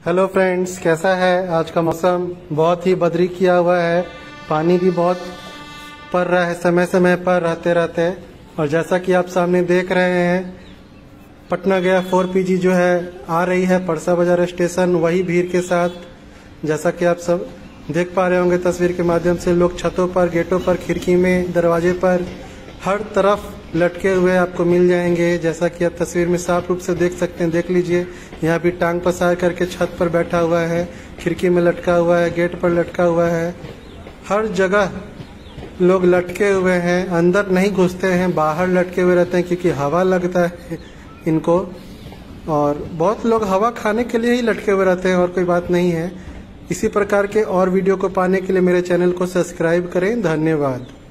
Hello friends, कैसा है आज का मौसम? बहुत ही बदरी किया हुआ है, पानी भी बहुत पड़ रहा है समय समय पर रहते रहते। और जैसा कि आप सामने देख रहे हैं, पटना गया 4PG जो है आ रही है परसा बाजार स्टेशन, वही भीड़ के साथ। जैसा कि आप सब देख पा रहे होंगे तस्वीर के माध्यम से, लोग छतों पर, गेटों पर, खिड़की में, दरवाजे पर, हर तरफ लटके हुए आपको मिल जाएंगे। जैसा कि आप तस्वीर में साफ रूप से देख सकते हैं, देख लीजिए। यहाँ भी टांग पसार करके छत पर बैठा हुआ है, खिड़की में लटका हुआ है, गेट पर लटका हुआ है। हर जगह लोग लटके हुए हैं, अंदर नहीं घुसते हैं, बाहर लटके हुए रहते हैं क्योंकि हवा लगता है इनको। और बहुत लोग हवा खाने के लिए ही लटके हुए रहते हैं, और कोई बात नहीं है। इसी प्रकार के और वीडियो को पाने के लिए मेरे चैनल को सब्सक्राइब करें। धन्यवाद।